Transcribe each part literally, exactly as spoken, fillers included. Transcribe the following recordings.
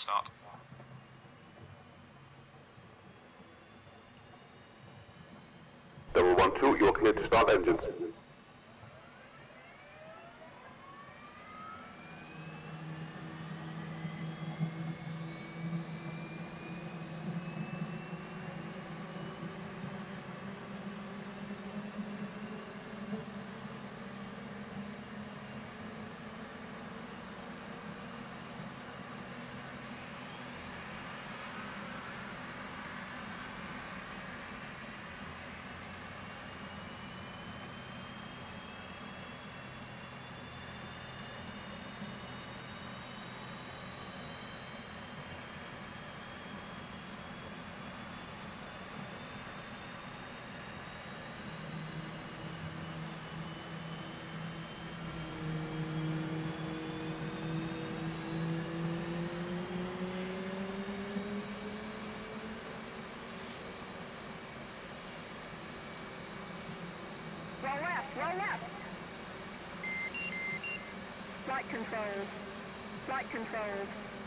start. Double one two, you're clear to start engines. Roll left, roll left. Flight controls. Flight controls.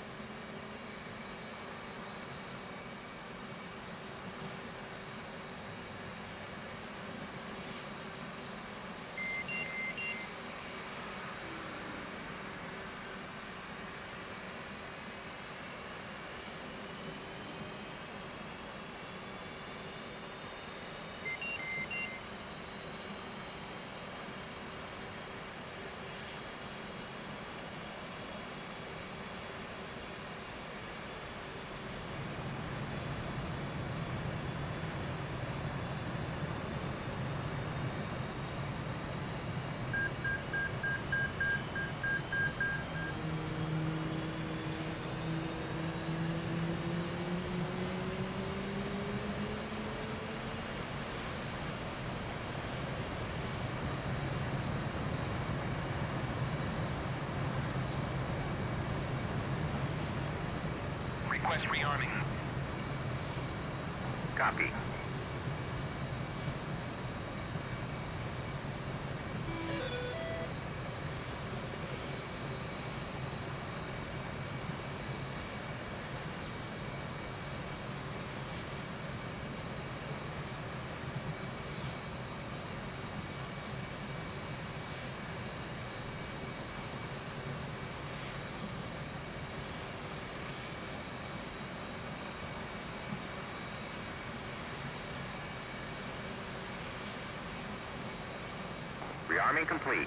Request rearming. Copy. Rearming complete.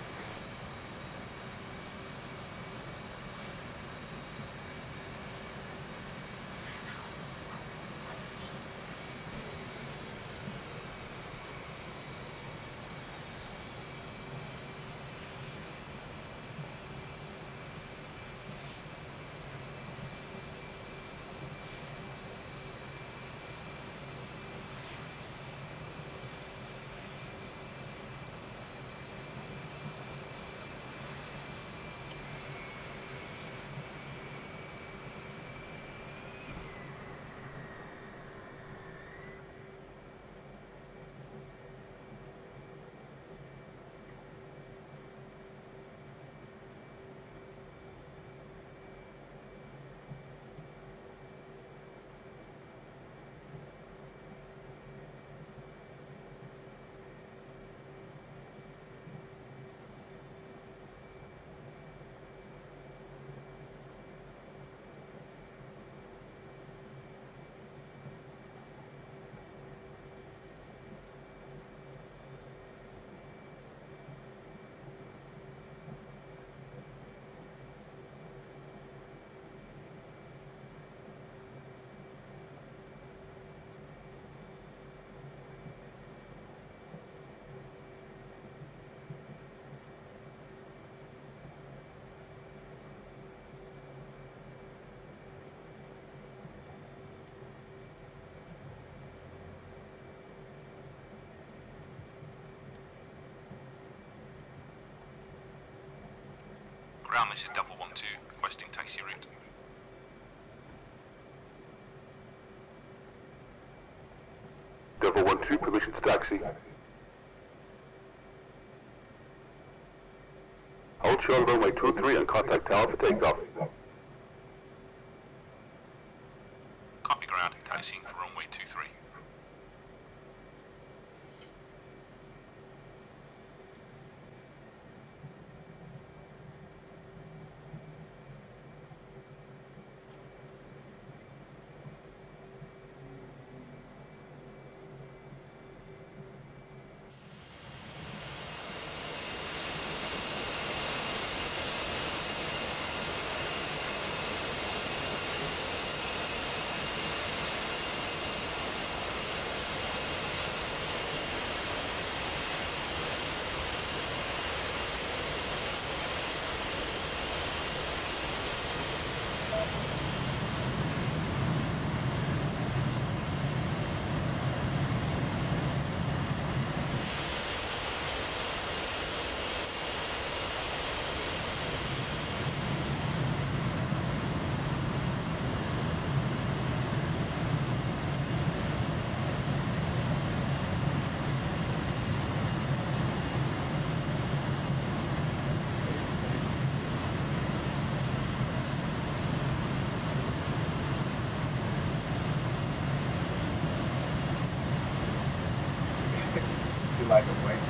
Ground, this is double one two, requesting taxi route. Double one two, permission to taxi. Hold short runway two three and contact tower for takeoff. ground, taxiing for runway two three. Like a way.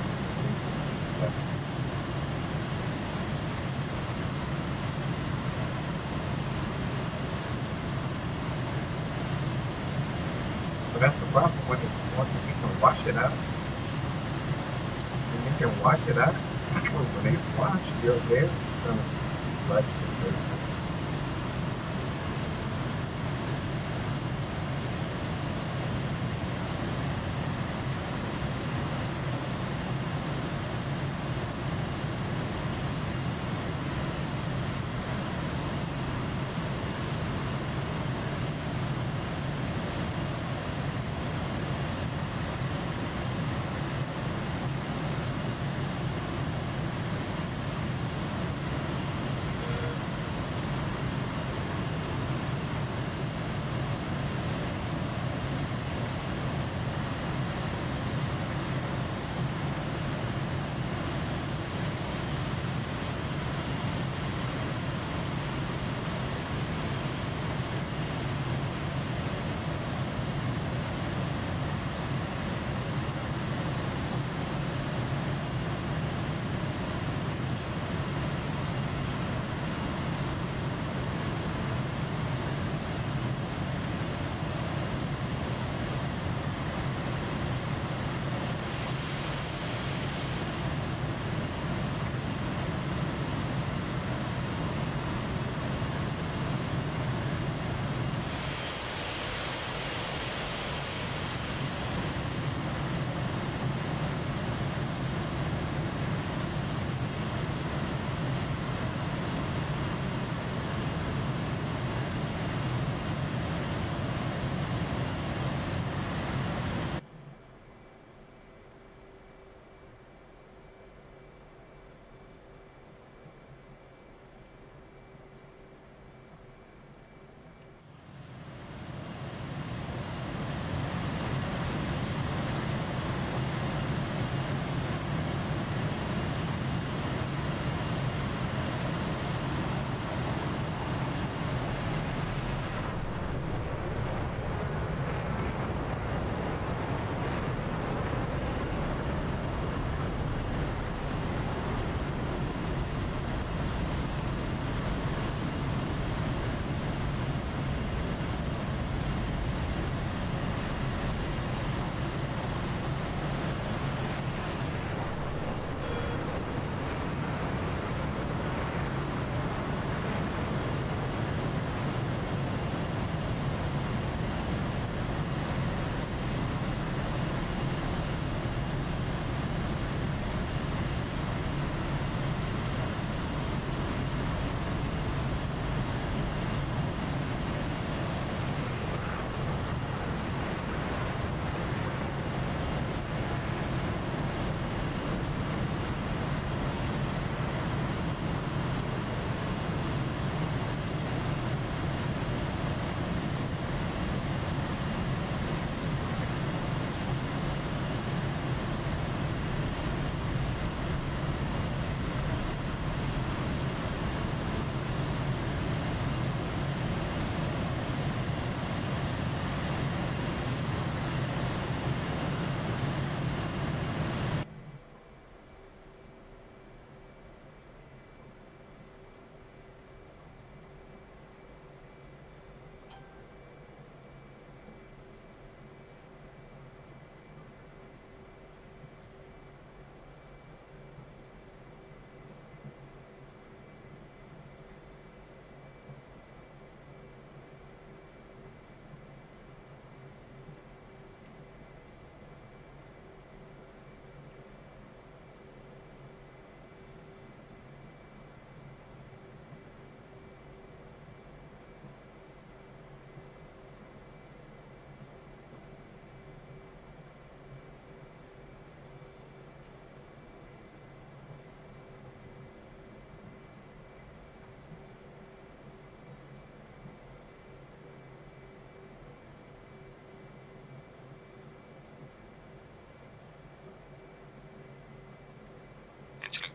But that's the problem. When it, once you can wash it out, when you can wash it out, when they wash, you're there. It's gonna like it.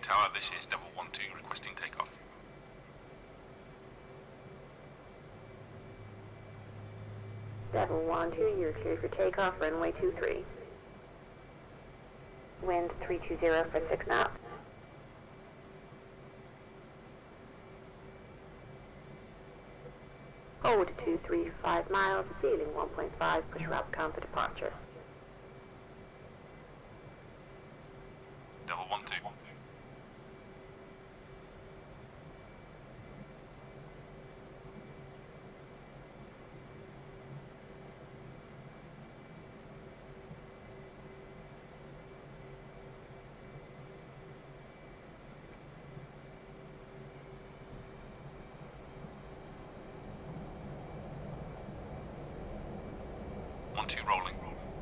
Tower, this is Devil one two requesting takeoff. Devil one two, you're cleared for takeoff, runway two three. Wind three two zero for six knots. Hold two three five miles, ceiling one point five, push route count for departure. Devil one two. One two rolling.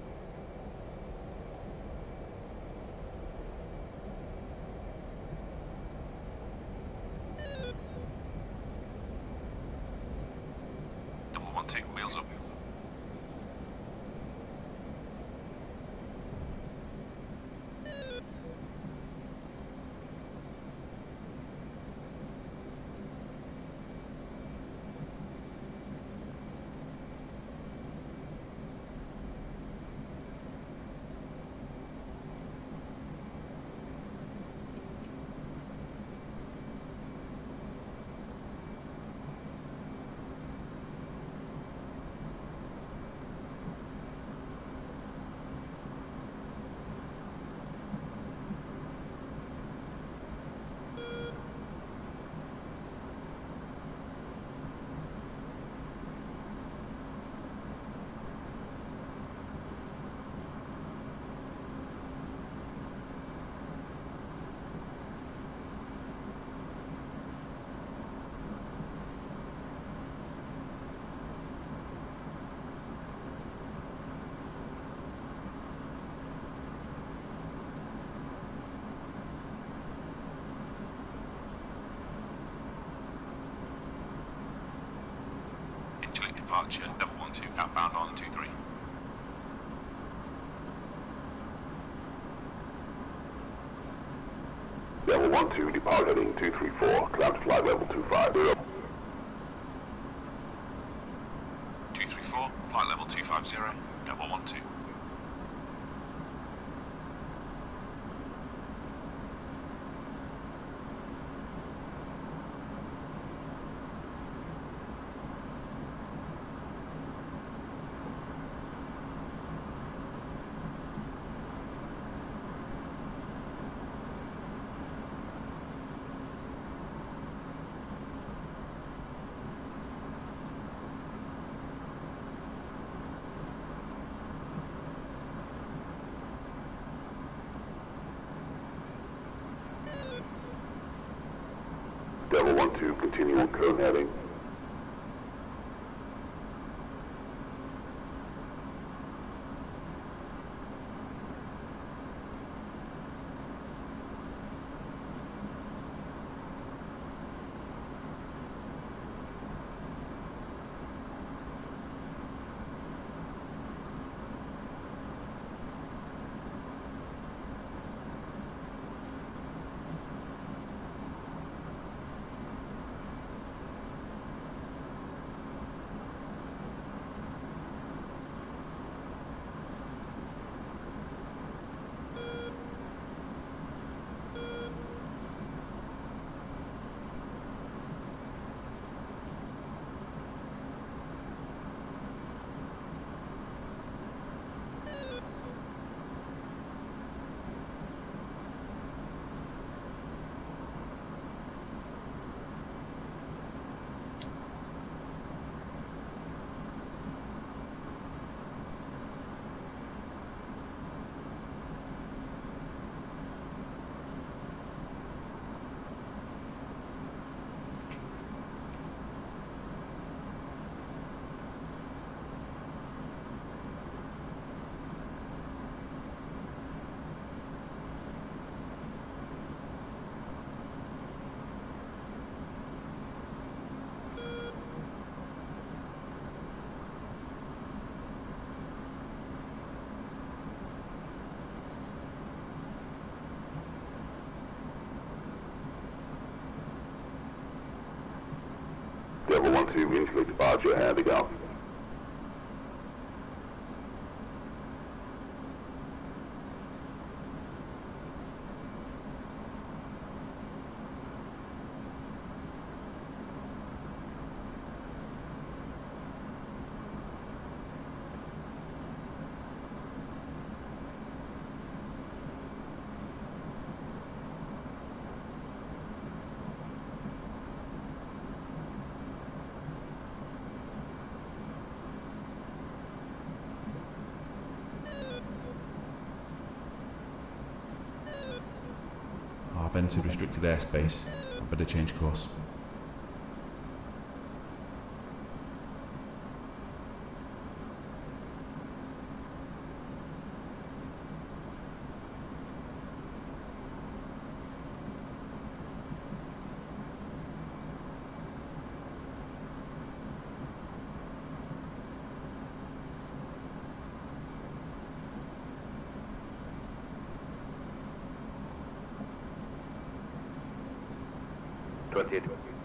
Double one two, wheels up. Departure, Devil one two, outbound on two three. Devil one two, depart heading two three four, climb to flight level two five zero. two three four, flight level two five zero, Devil one two. Devil one two, continue on cone heading. Devil one two, initially departure, and to go. I've entered restricted airspace. I better change course. twenty-eight.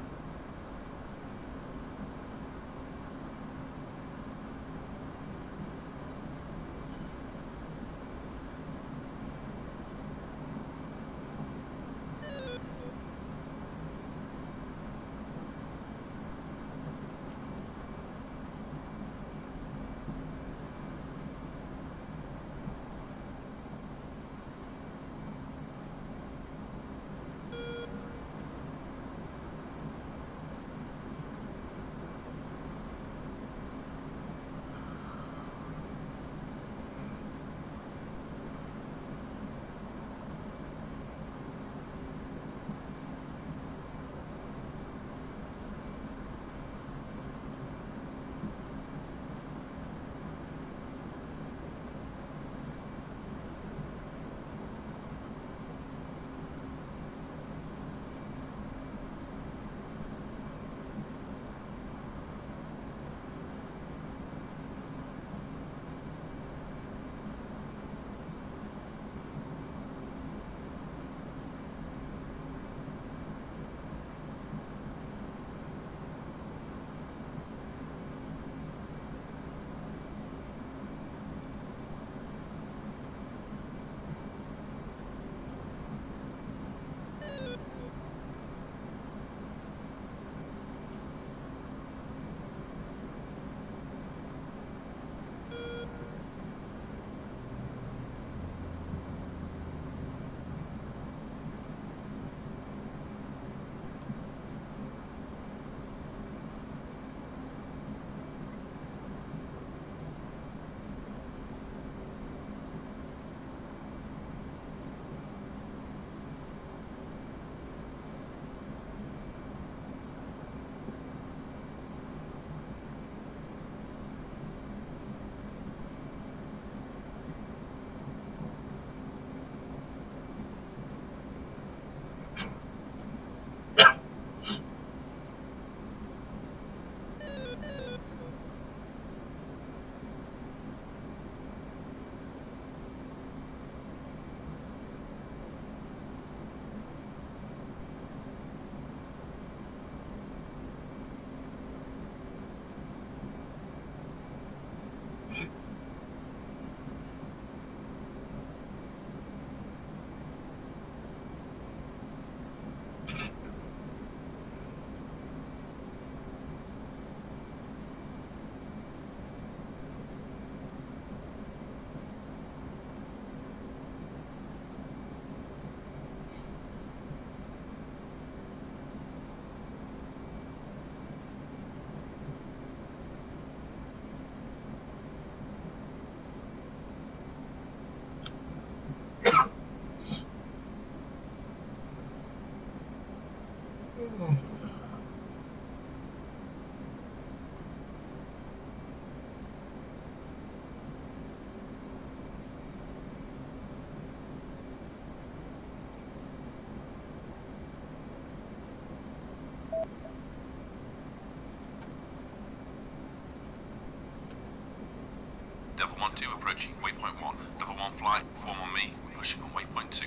Devil one two approaching waypoint one. Devil one flight, form on me, pushing on waypoint two.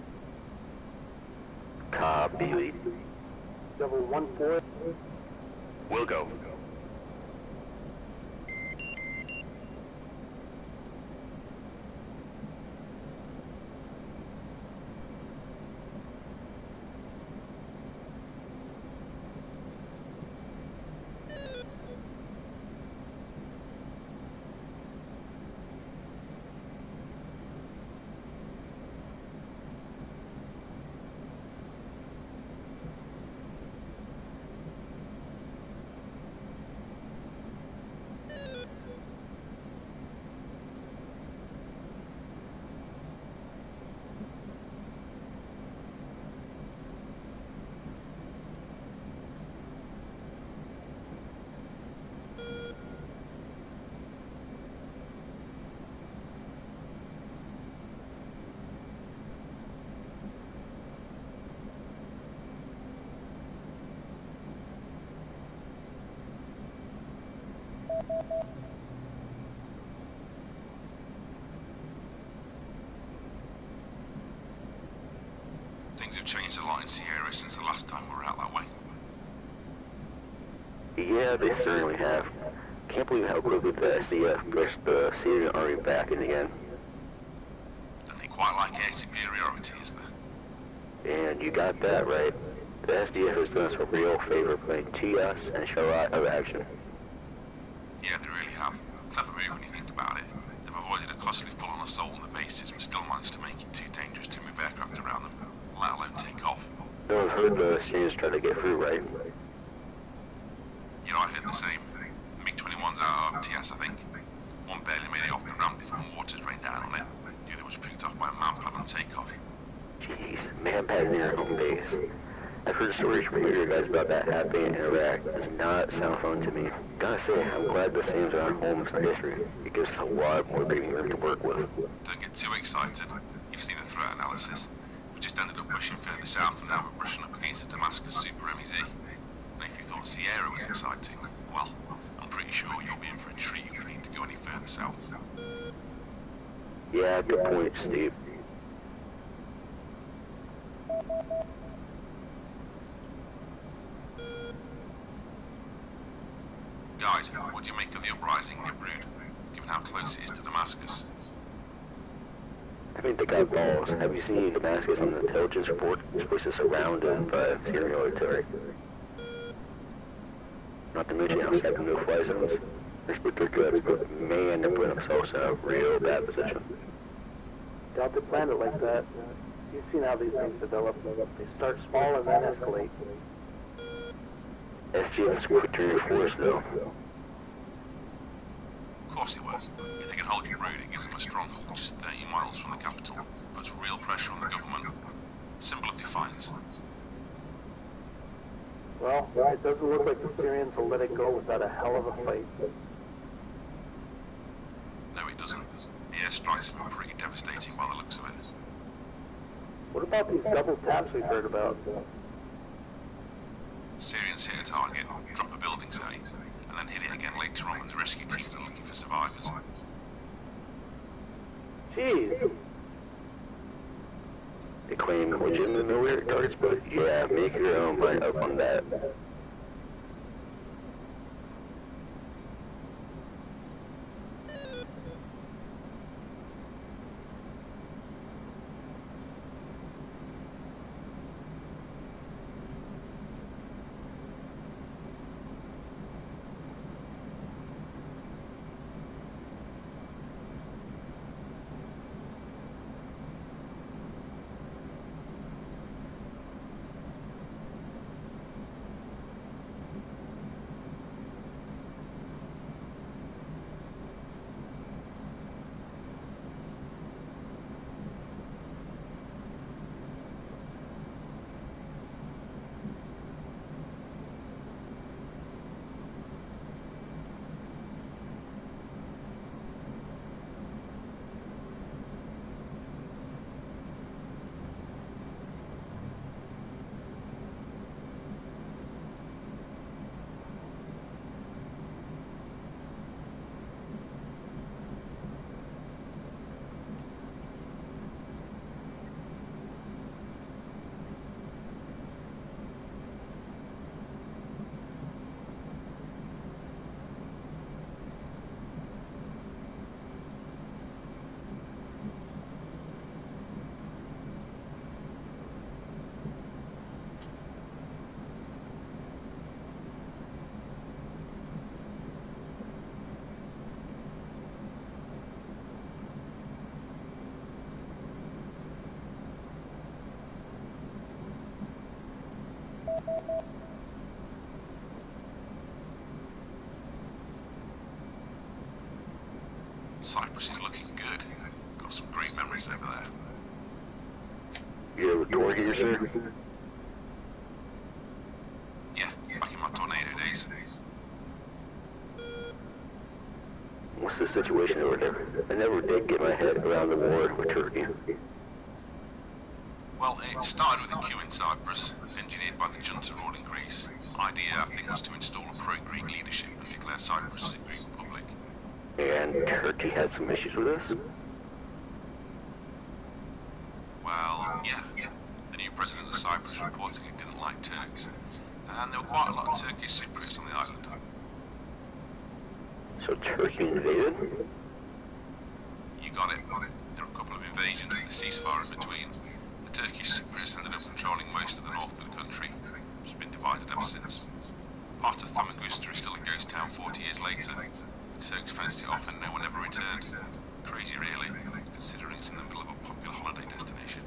Copy. Devil one four. We'll go. Things have changed a lot in Sierra since the last time we were out that way. Yeah, they certainly have. Can't believe how quickly the S D F pushed the Syrian army back in again. Nothing quite like air superiority, is there? And you got that right. The S D F has done us a real favor putting T S and Sharat out of action. Yeah, they really have. Clever move when you think about it. They've avoided a costly full-on assault on the bases, but still managed to make it too dangerous to move aircraft around them, let alone take off. No, I've heard the Syrians try to get through, right? You know, I heard the same. MiG twenty-one's out of T S, I think. One barely made it off the ramp before mortars rained down on it. The other was picked off by a manpad on takeoff. Jeez, manpad near home base. I've heard stories from your guys about that happening in Iraq. It does not sound fun to me. Gotta say, I'm glad the Syrians are on home history. It gives us a lot more breathing room to work with. Don't get too excited. You've seen the threat analysis. We just ended up pushing further south and now we're brushing up against the Damascus Super M E Z. And if you thought Sierra was exciting, well, I'm pretty sure you'll be in for a treat if we need to go any further south. Yeah, good point, Steve. Guys, what do you make of the uprising near Brood, given how close it is to Damascus? I think they got balls. Have you seen Damascus on the intelligence report? This place is surrounded by Syrian military. Not to mention how seven no-fly zones. They split their guts, but man, they're putting themselves in a real bad position. Doubt they planned it like that. You've seen how these things develop. They start small and then escalate. S G F is quick to reinforce, though. Of course it was. If they can hold you Brood, it gives them a stronghold just thirty miles from the capital. Puts real pressure on the government. Simple of defiance. Well, it doesn't look like the Syrians will let it go without a hell of a fight. No, it doesn't. The airstrikes have been pretty devastating by the looks of it. What about these double taps we've heard about? Syrians hit a target, drop a building, say, and then hit it again later on when the rescue teams are looking for survivors. Jeez. They claim legitimate military targets, but yeah, make your own mind up on that. Cyprus is looking good. Got some great memories over there. You ever tour here, sir? Yeah, back in my tornado days. What's the situation over there? I never did get my head around the war with Turkey. Well, it started with a coup in Cyprus, engineered by the junta rule in Greece. Idea, I think, was to install a pro-Greek leadership and declare Cyprus as a Greek republic. And Turkey had some issues with us? Well, yeah. The new president of Cyprus reportedly didn't like Turks, and there were quite a lot of Turkish Cypriots on the island. So Turkey invaded? You got it. There were a couple of invasions with a ceasefire in between. The Turkish Cypriots ended up controlling most of the north of the country. It's been divided ever since. Part of Famagusta is still a ghost town forty years later. The Turks fenced it off and no one ever returned. Crazy really, considering it's in the middle of a popular holiday destination.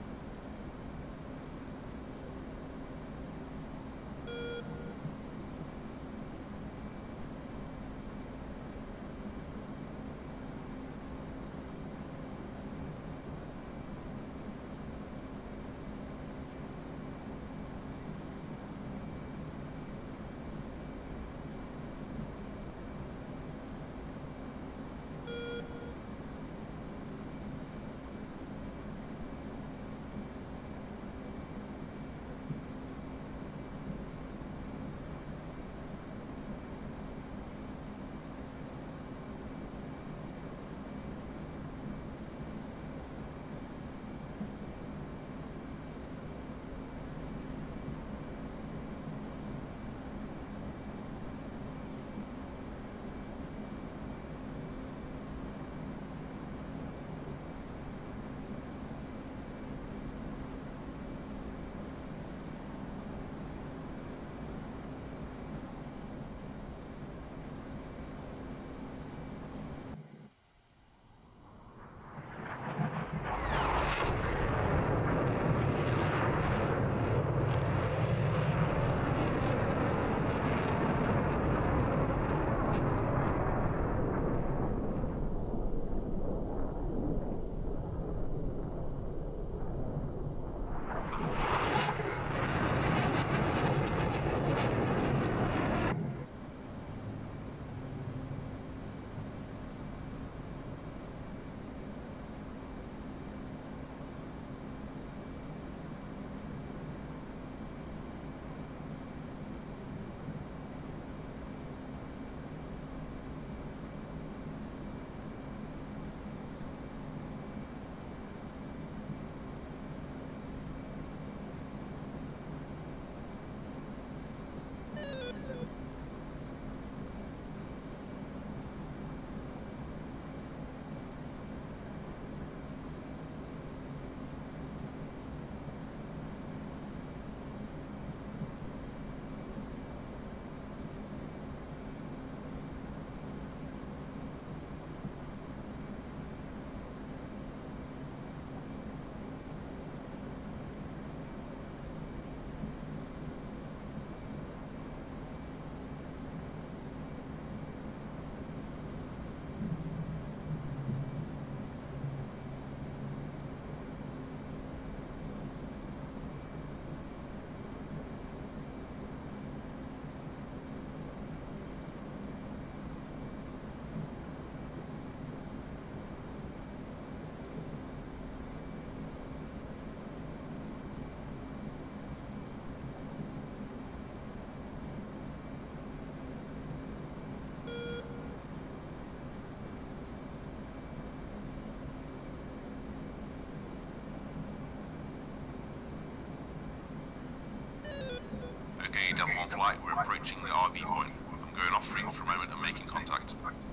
Okay, Delta one flight, we're approaching the R V point. I'm going off frequent for a moment and making contact.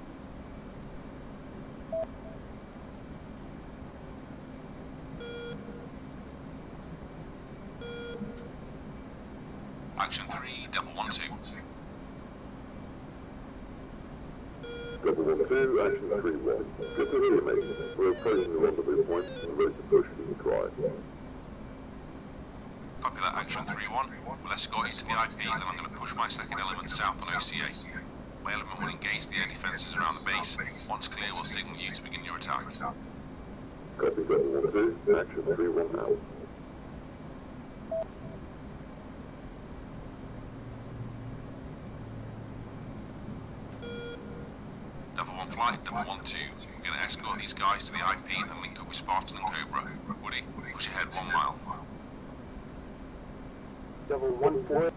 Action three, Delta one two. Delta one two, action three one. Good to hear you, mate. We're approaching the rendezvous point and ready to push in the try. Copy that, action three one. We'll escort you to the I P, then I'm going to push my second element south on O C A. My element will engage the air defences around the base. Once clear, we'll signal you to begin your attack. Copy seven one two, action three one out. Devil one flight, Devil one two. We're going to escort these guys to the I P and then link up with Spartan and Cobra. Woody, push ahead one mile. Devil one four.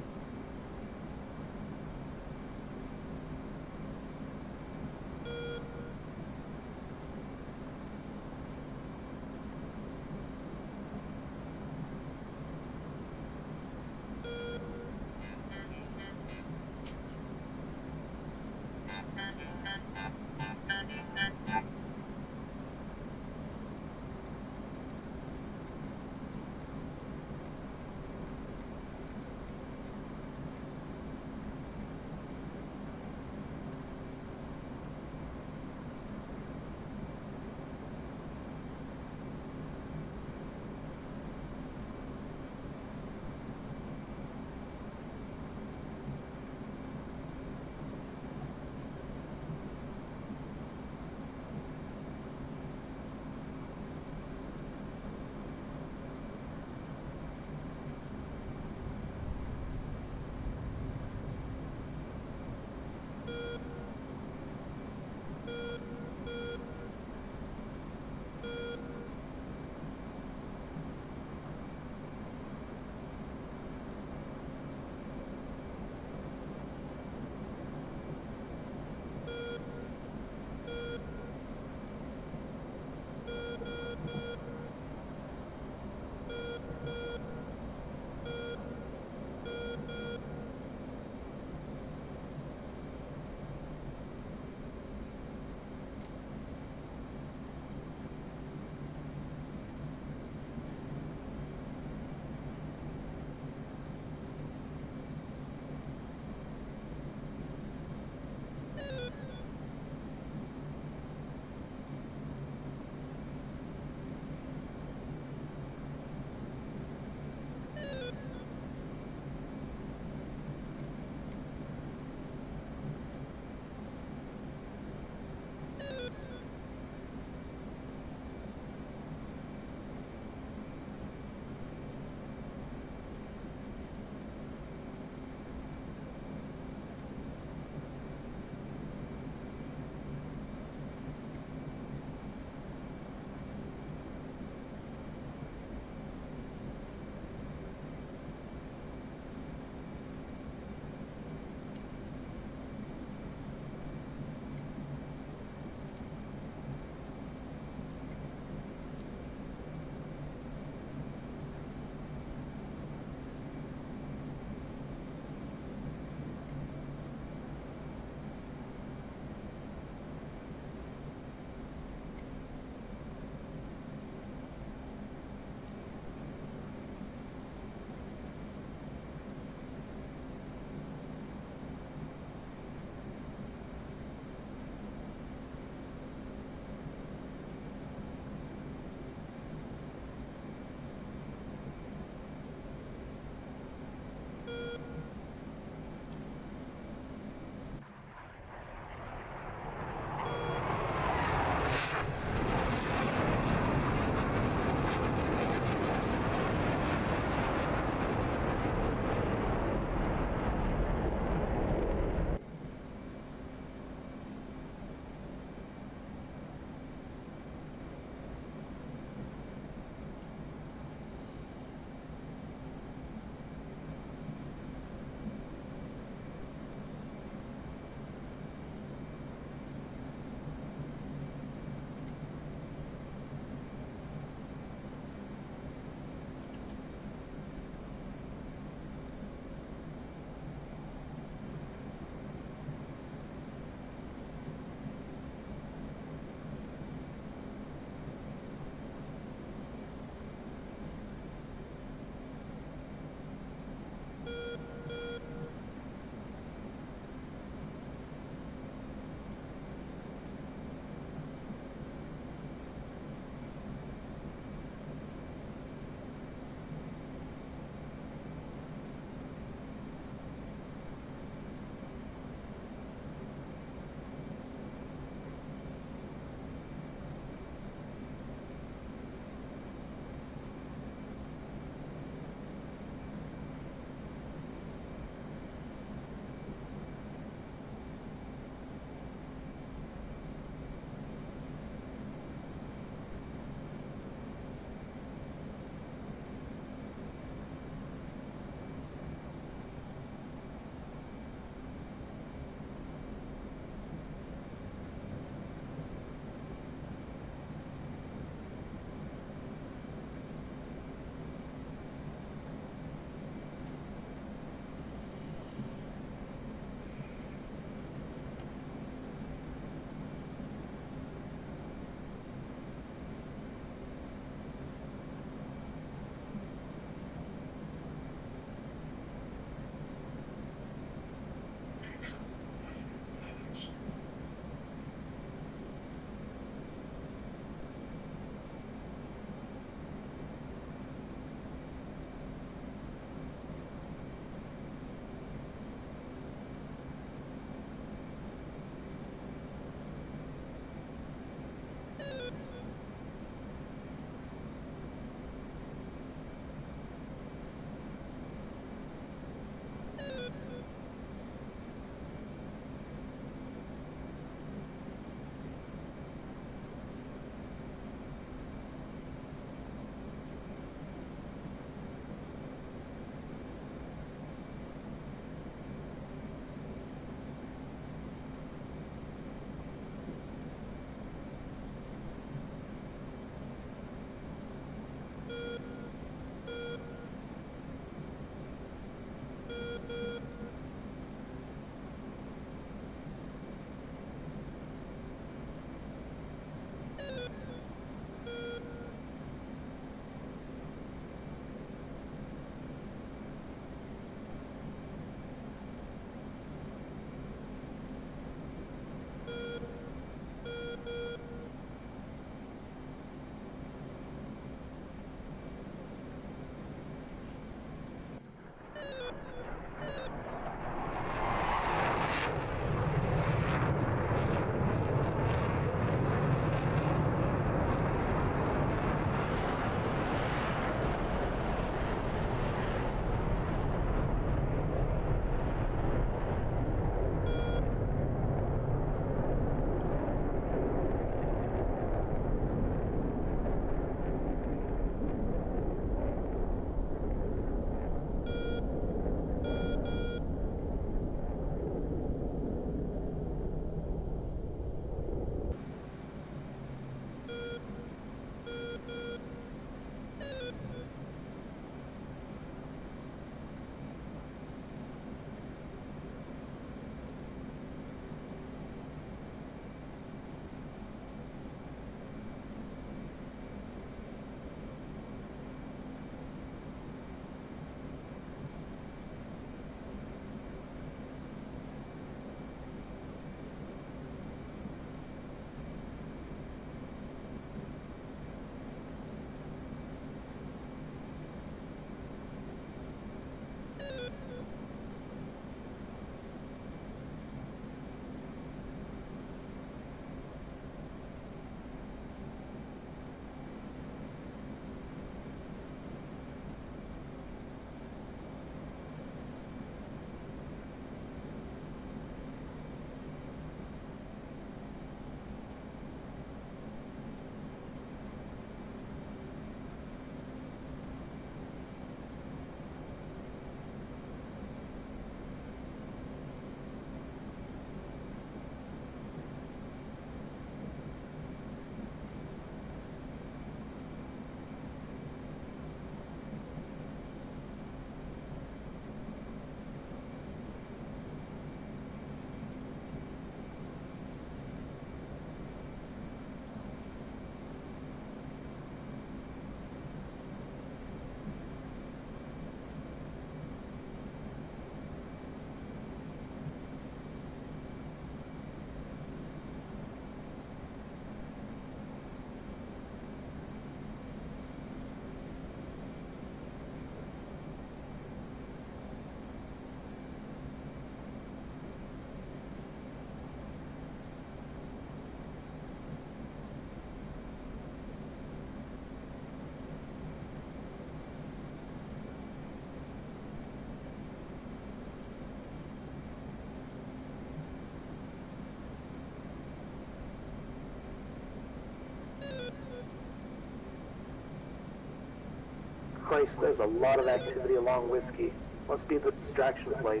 Christ, there's a lot of activity along Whiskey. Must be the distraction flight.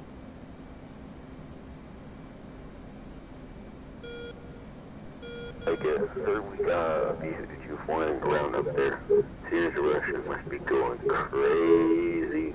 Okay, heard we got B fifty-two flying around up there. Serious Russians must be going crazy.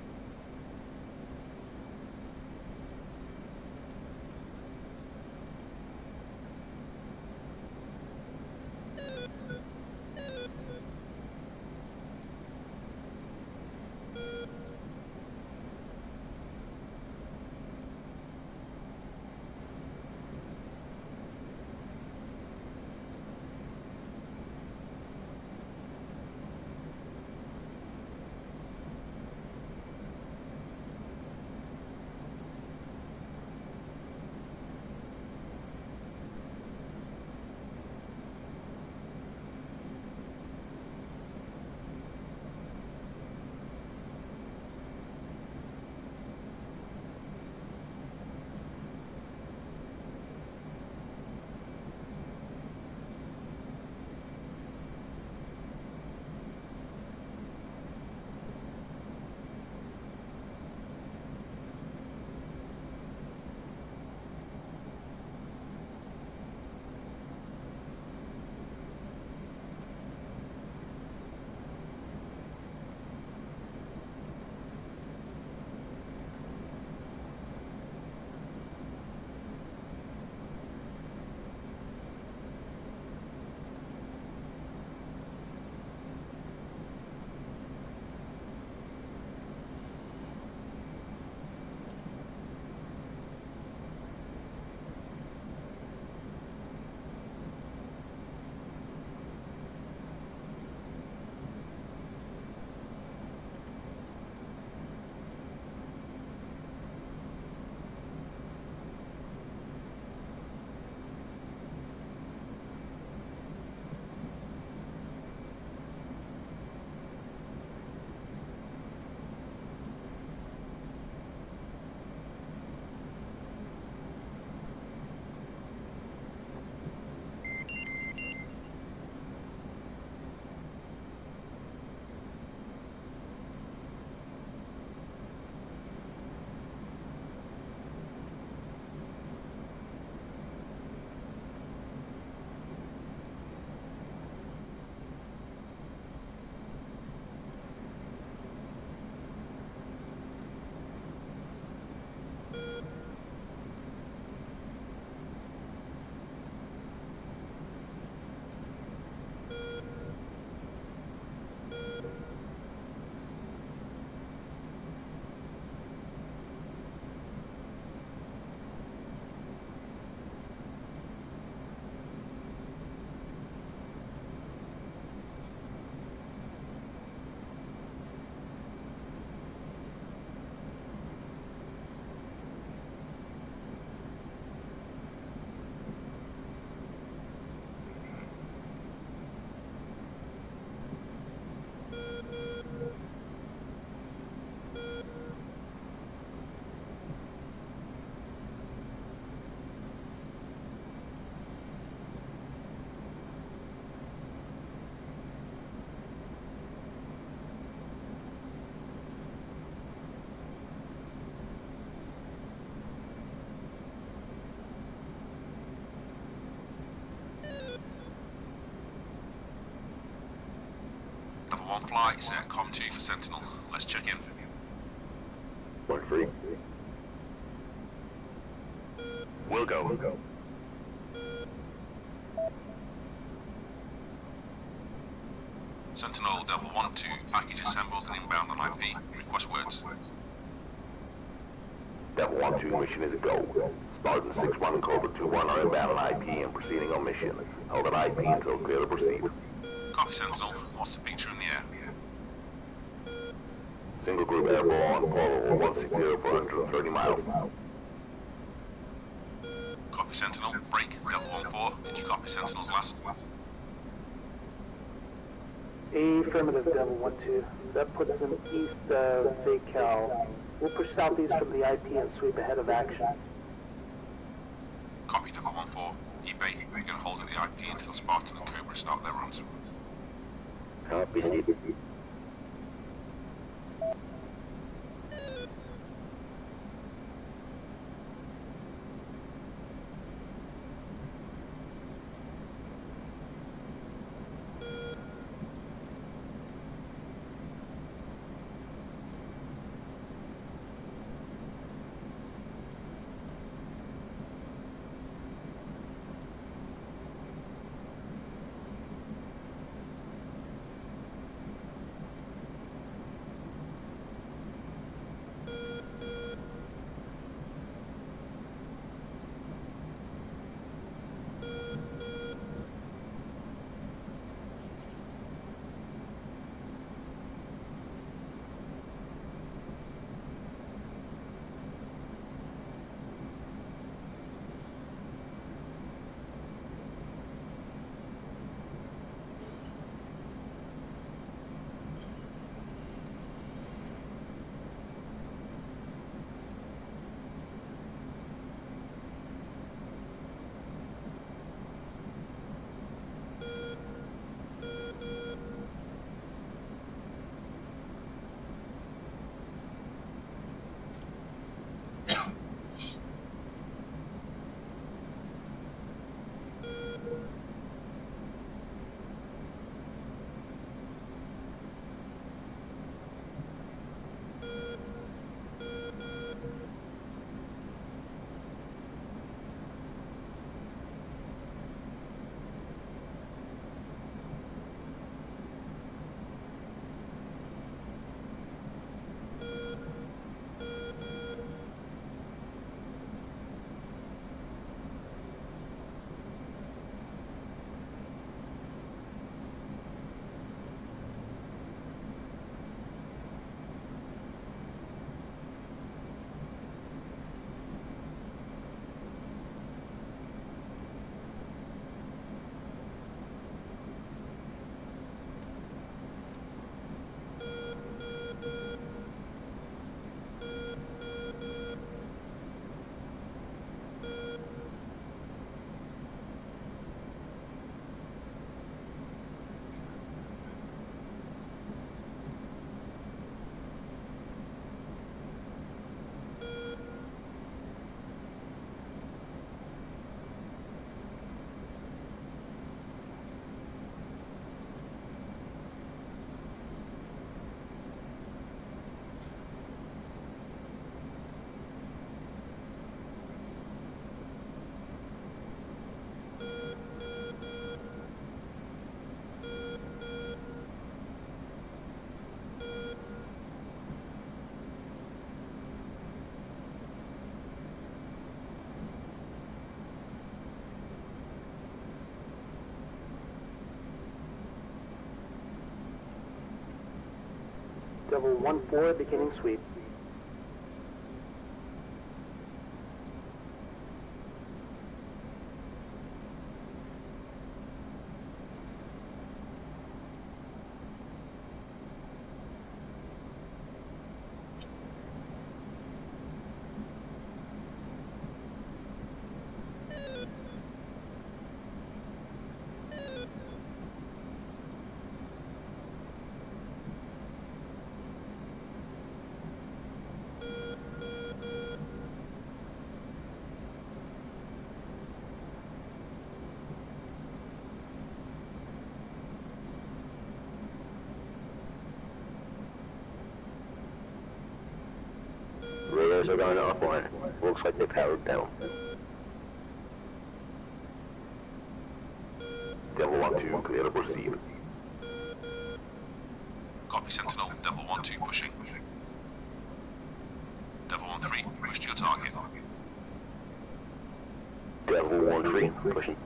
One flight, set com two for Sentinel. Let's check in. One free. We'll go. We'll go. Sentinel, Delta one two, package assembled and inbound on I P. Request words. Delta one two, mission is a go. Spartan six one and Cobra two one are inbound on I P and proceeding on mission. Hold at I P until clear to proceed. Copy, Sentinel. What's the picture in the air? Single group airborne, Polo one sixty for one hundred thirty miles. Copy, Sentinel. Break, Delta one four. Did you copy Sentinel's last? Affirmative, Devil one two. That puts them east of SayCal. We'll push southeast from the I P and sweep ahead of action. Copy, Delta one four. eBay, we're going to hold at the I P until Spartan and Cobra start their runs. Copy, Steve. Devil one four, beginning sweep. Radars are going offline. Looks like they powered down. Devil one two, clear to proceed. Copy, Sentinel. Devil one two pushing. Devil one three, push to your target. Devil one three, pushing.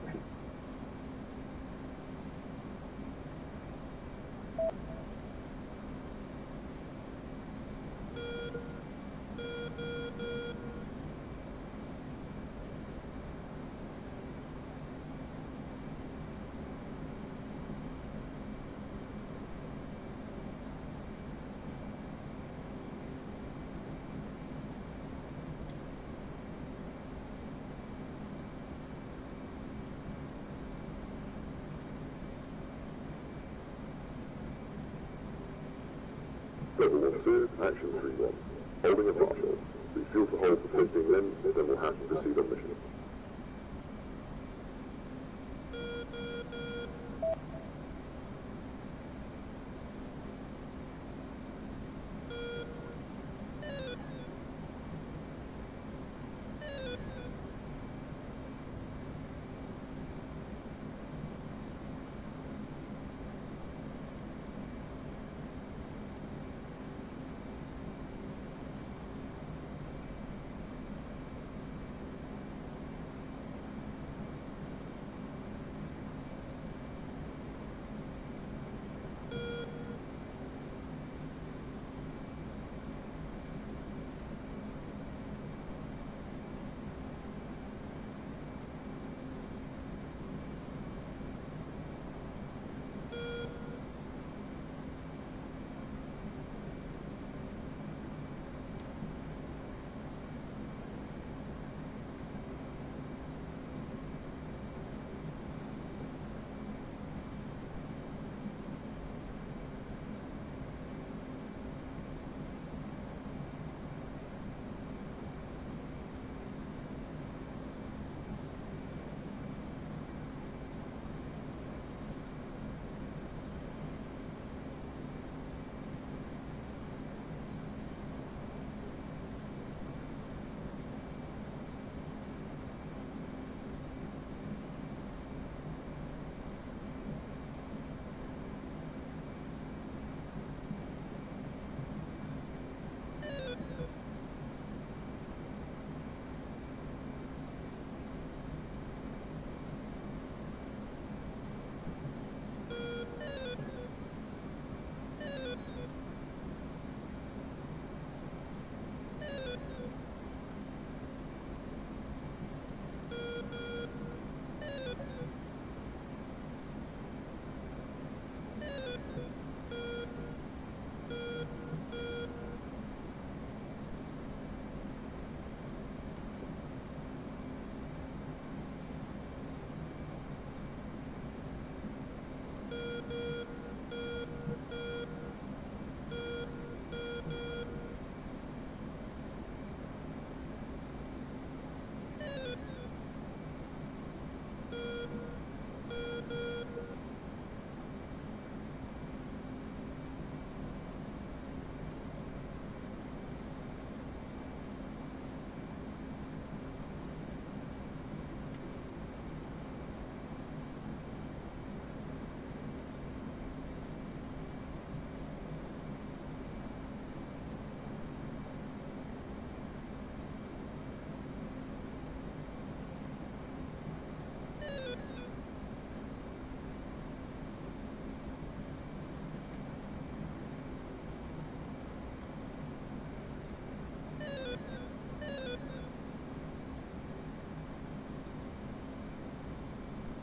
Devil one two, action three one. Holding a partial. Refuel to hold for fifteen minutes, then we'll have to proceed on mission.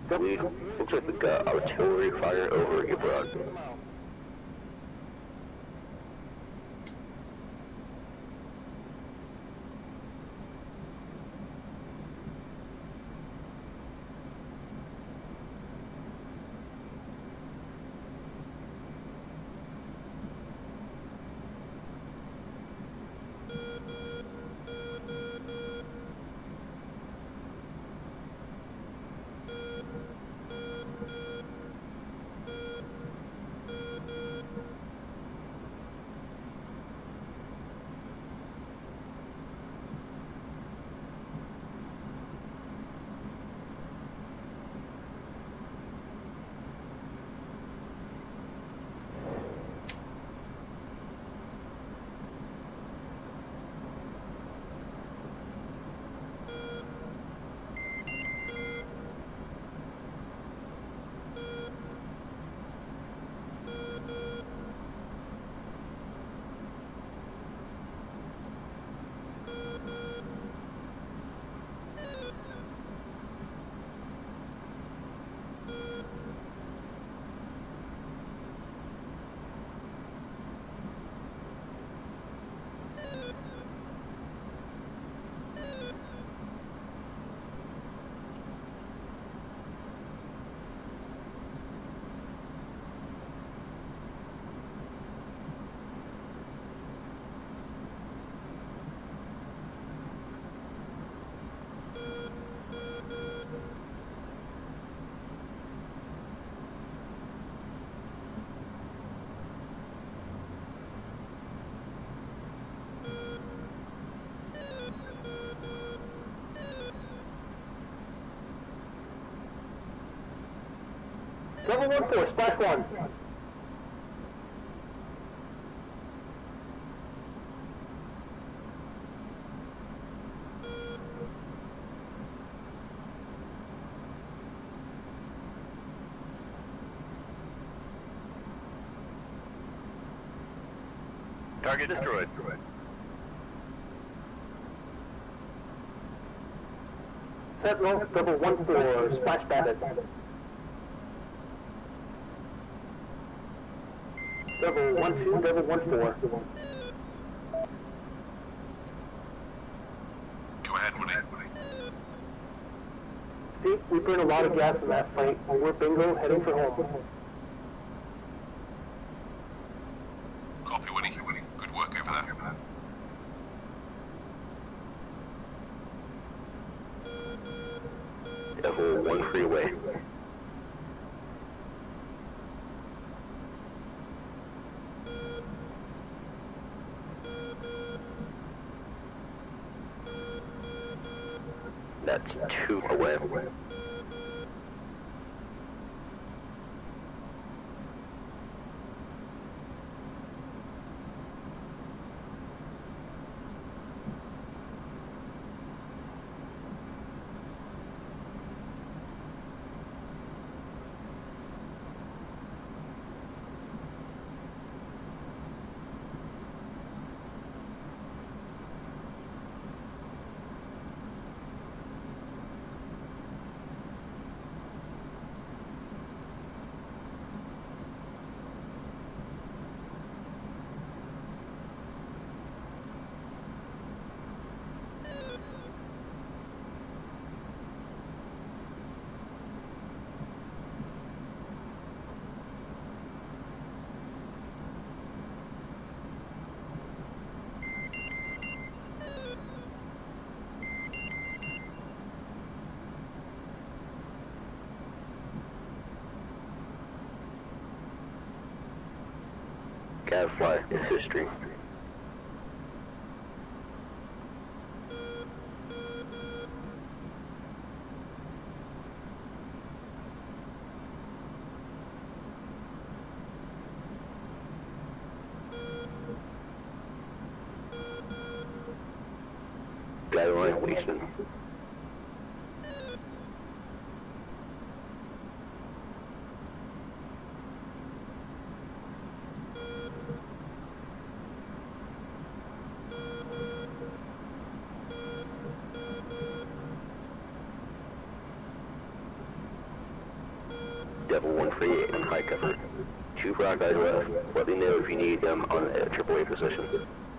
Lead, looks like we got artillery fire over your broad. Level one four, splash one. Target destroyed. Sentinel, level one four, splash bandit. Level one two, level one four. Go ahead, Woody. See, we burned a lot of gas in that fight. We're bingo, heading for home. Copy, Woody. Good work over there. Level one freeway. That's two away. Gadfly is history. Guideline Wasteman. Devil one three in high cover. Two rock guys left. Let me know if you need them on a triple A positions.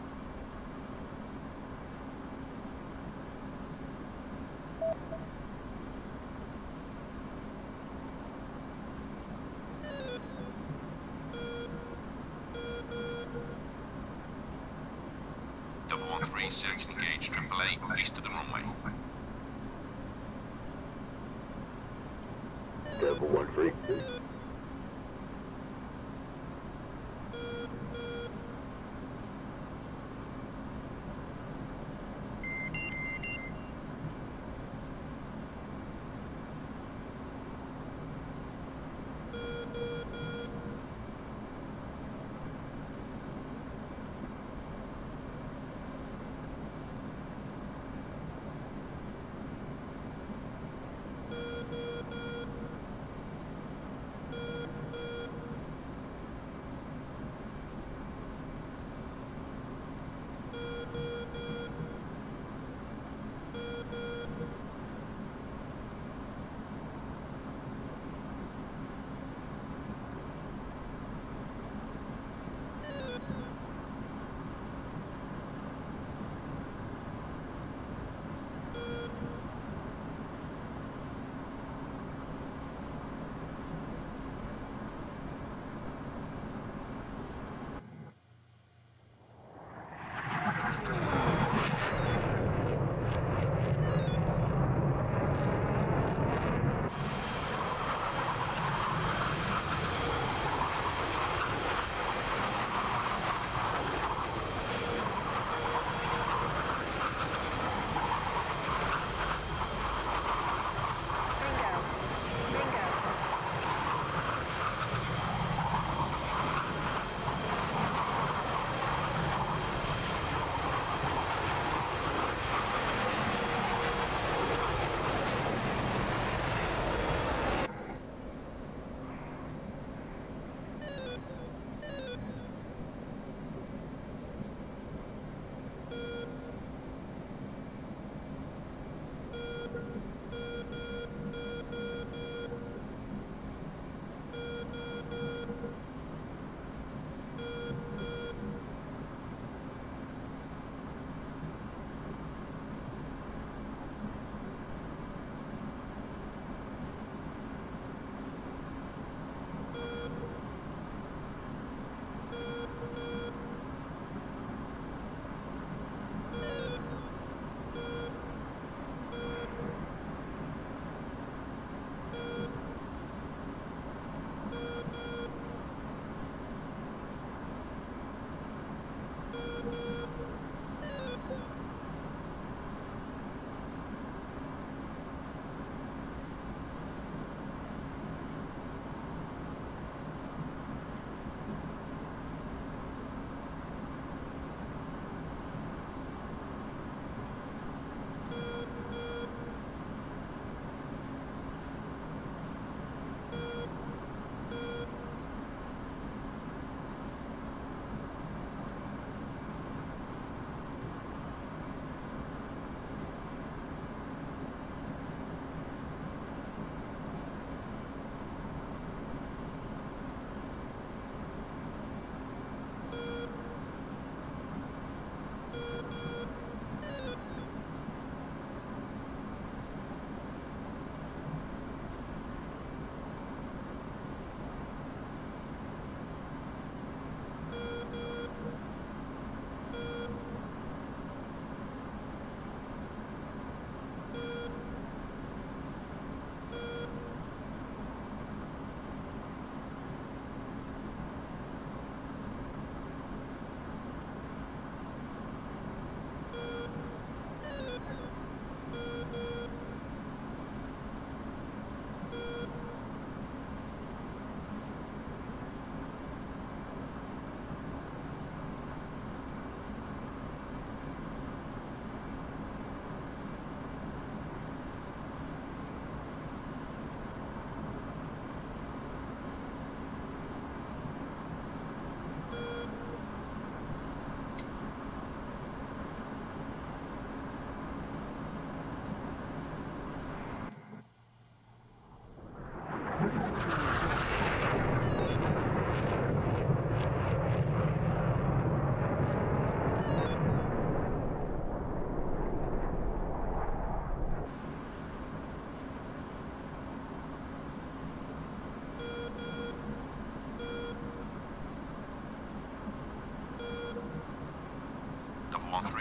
Devil one three, search and engage triple A, east of the runway. Devil one three.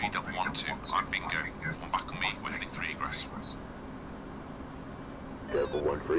three Delta one two, I'm Bingo. Form back on me, we're heading three egress. Delta one three.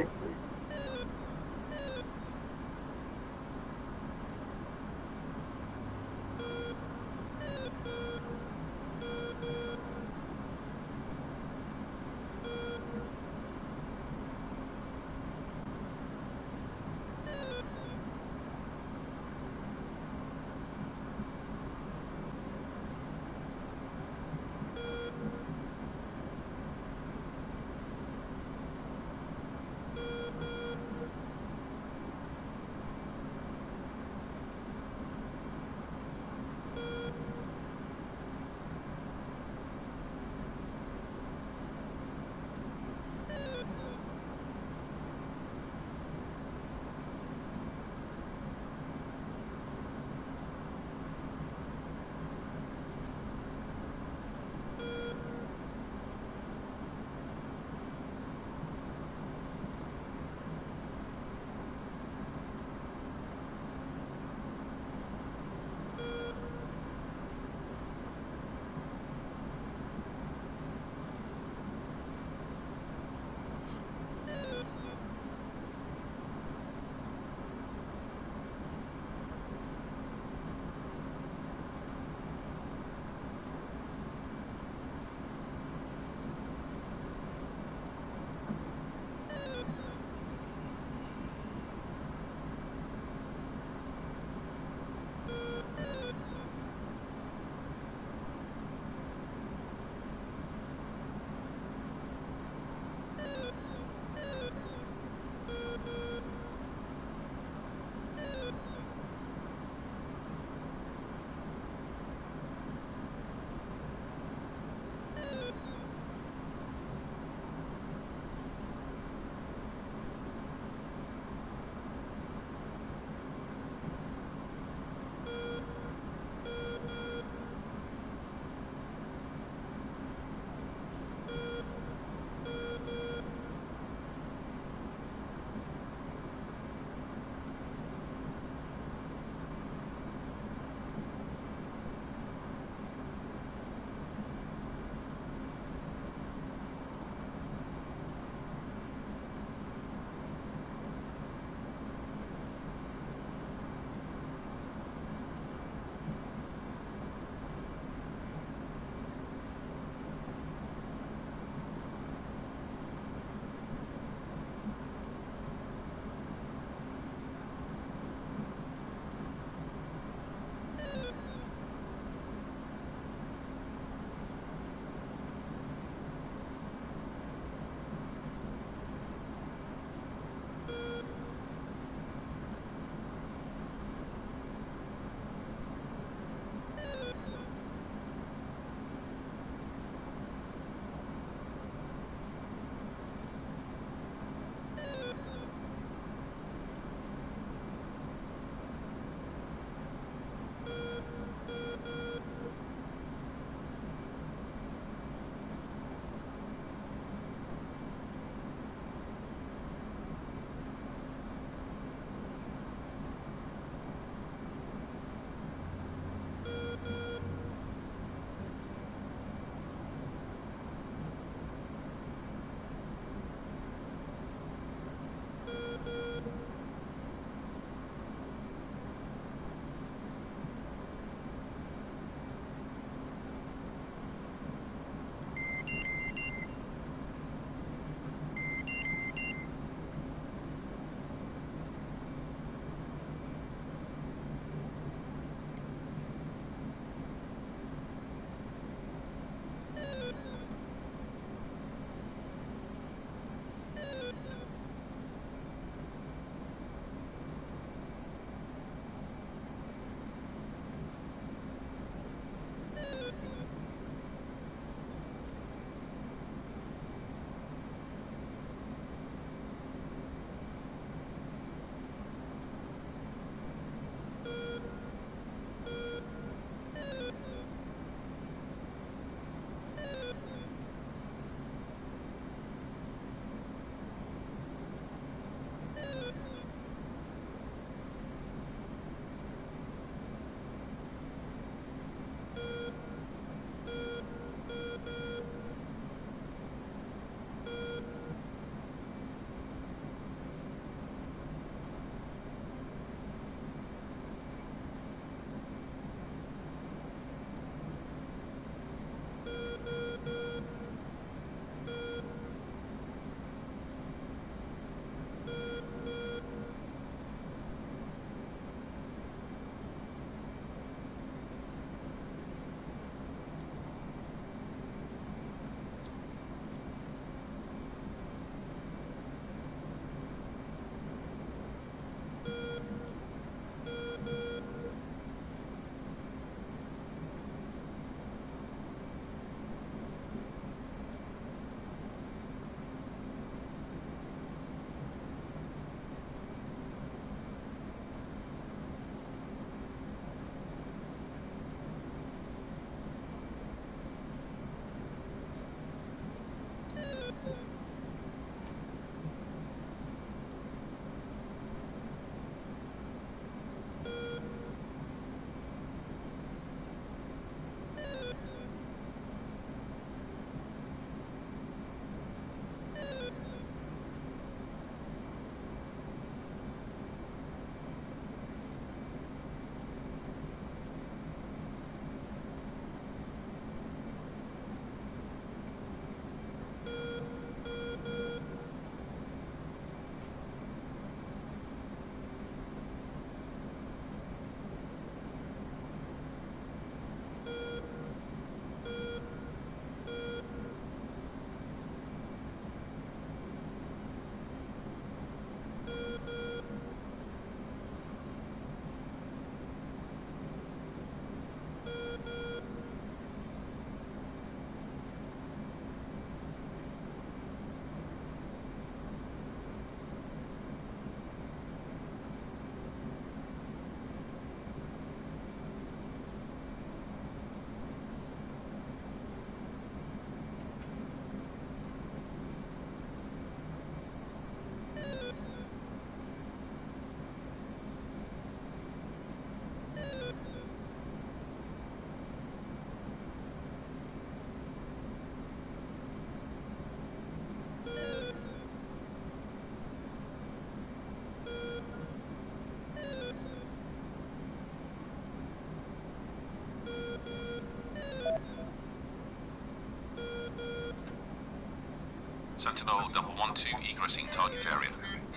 Sentinel Double One Two egressing target area.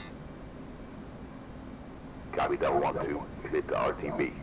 Copy, Double One Two. Hit the R T B.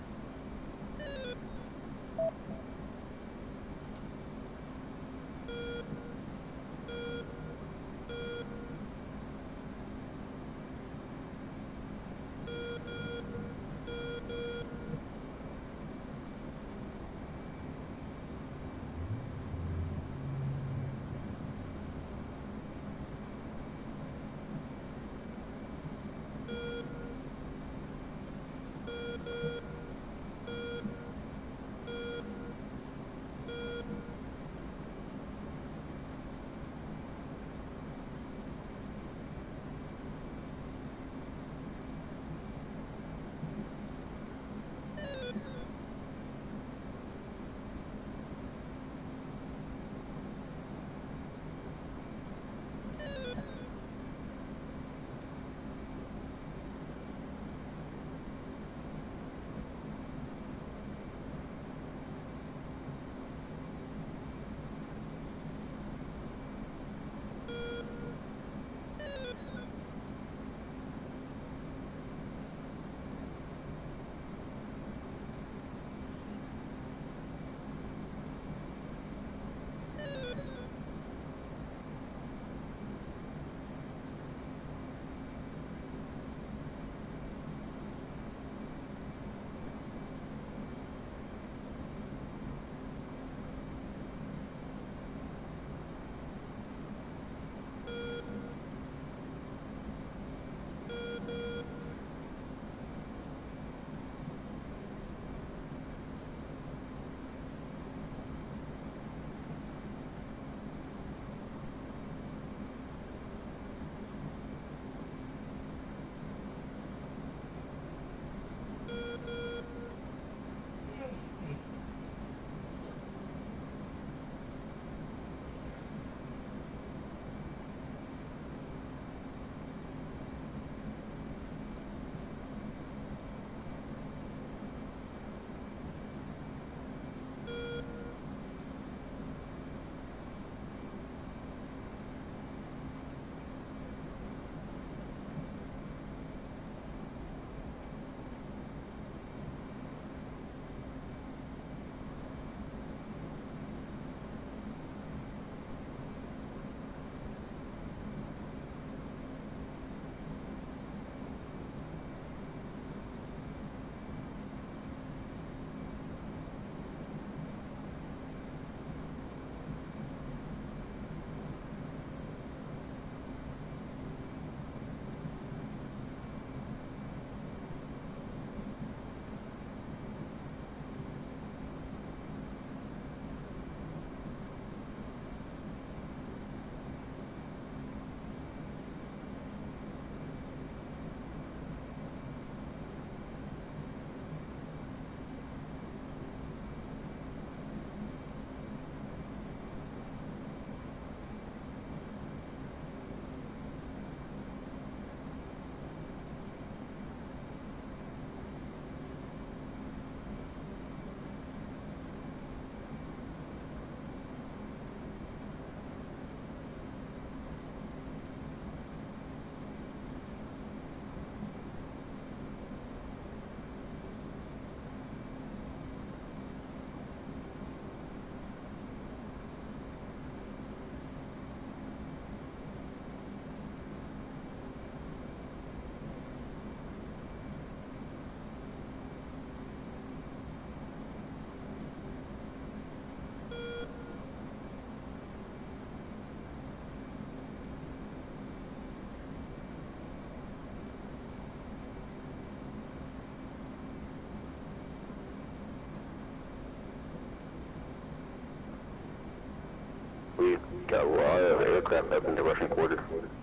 We've got a lot of aircraft up in the Russian quarter.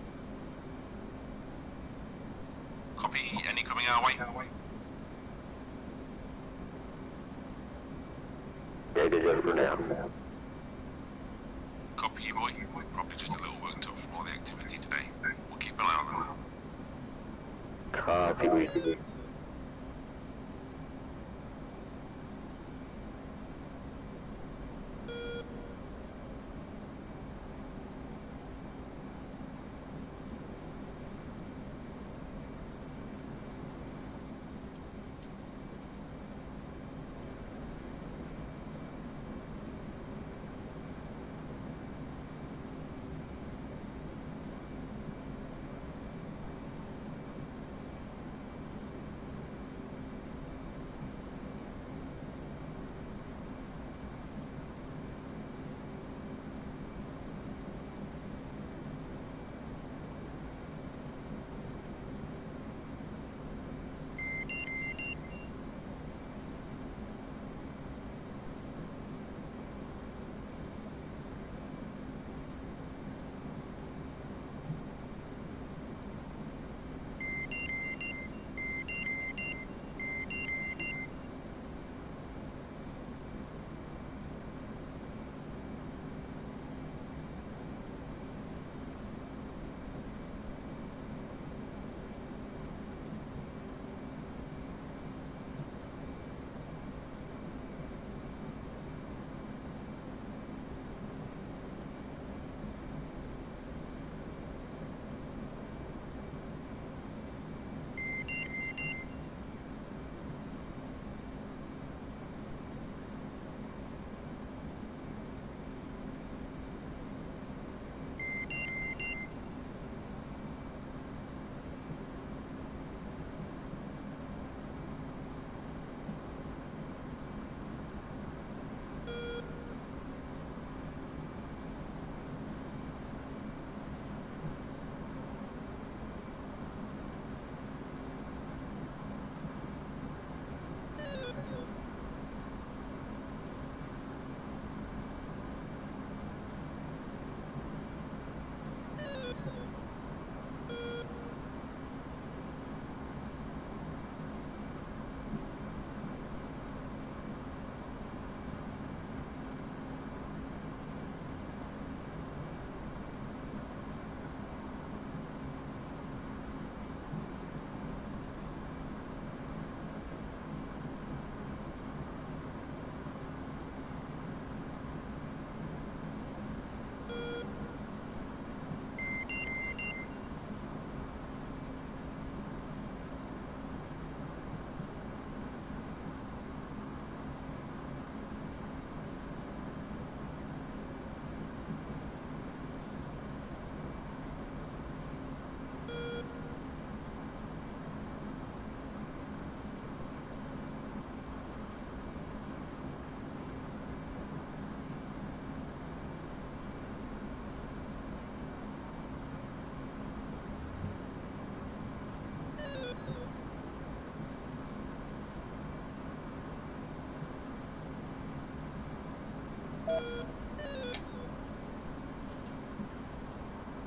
Copy. Any coming our way? Yeah, good job for now. Copy you, boy. Probably just a little worked up from all the activity today. We'll keep an eye on them. Copy.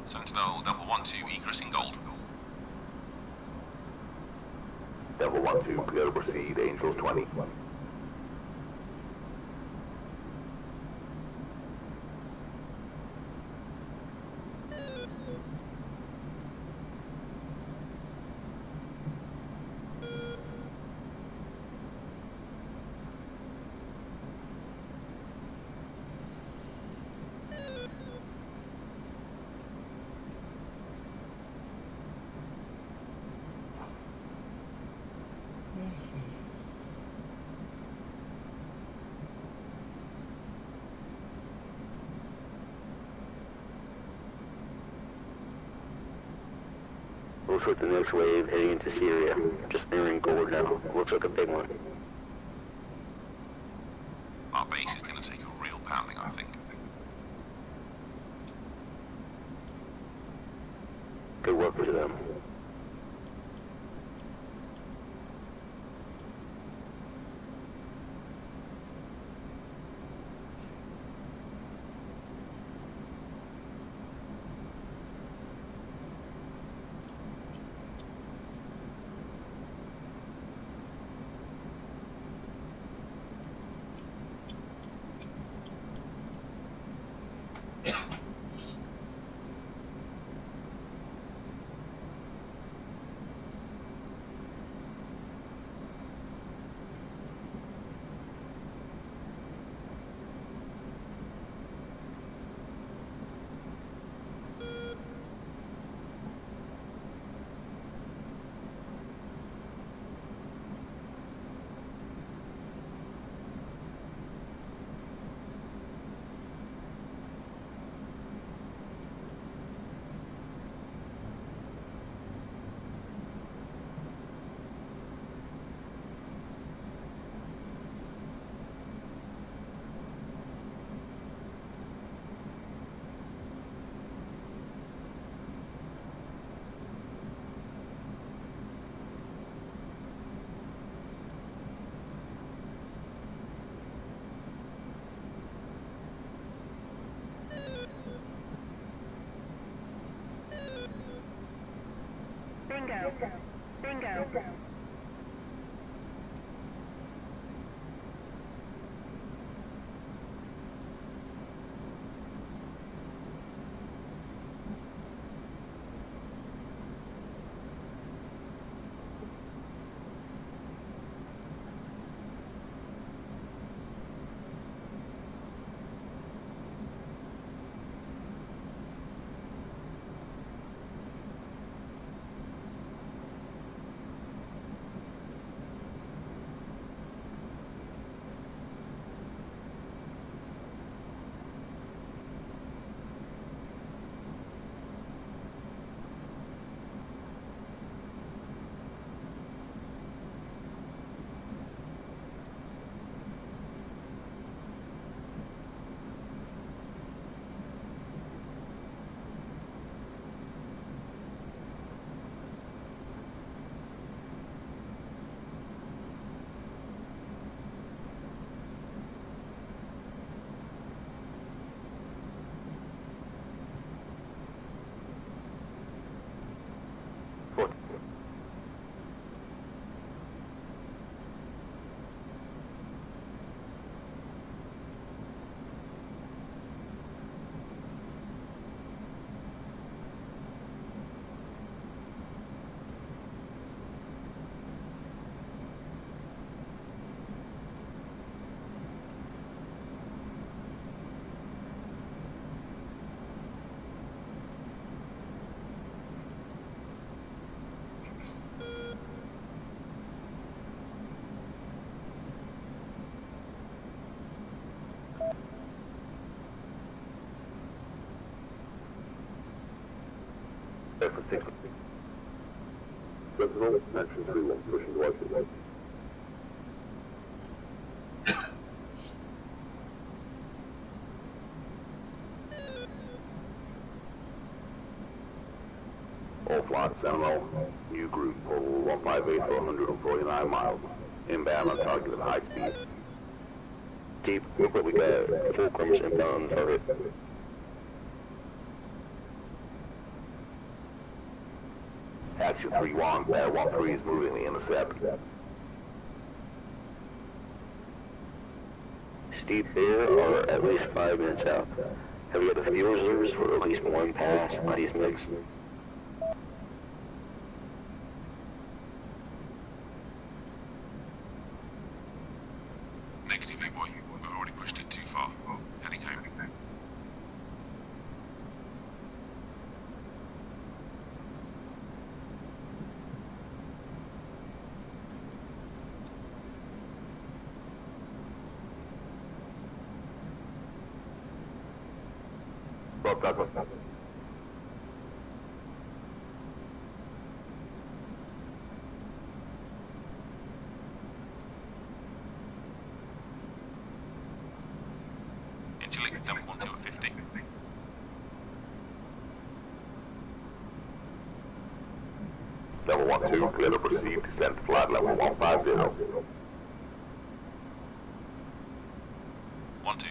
Sentinel, Devil one two, egress in gold. Devil one two, clear to proceed, Angels twenty. Looks like the next wave heading into Syria. Just nearing gold now. Looks like a big one. Our base is going to take a real pounding, I think. Good work for them. Bingo. Bingo. For six. Sentinel, action three one, pushing to isolate. All flight Sentinel, new group pull one five eight for one hundred forty-nine miles. Inbound on target at high speed. Deep, look what we got. Fulcrum's inbound on target. Action three one, Bear one three is moving the intercept. Steep Bear are at least five minutes out. Have you got the fuel reserves for at least one pass on these mix? Negative, boy. We've already pushed it too far. Heading home. Bob Douglas. Interlink double one two at fifty. Level one two, clear to proceed. Descent to flight level one five zero. One two.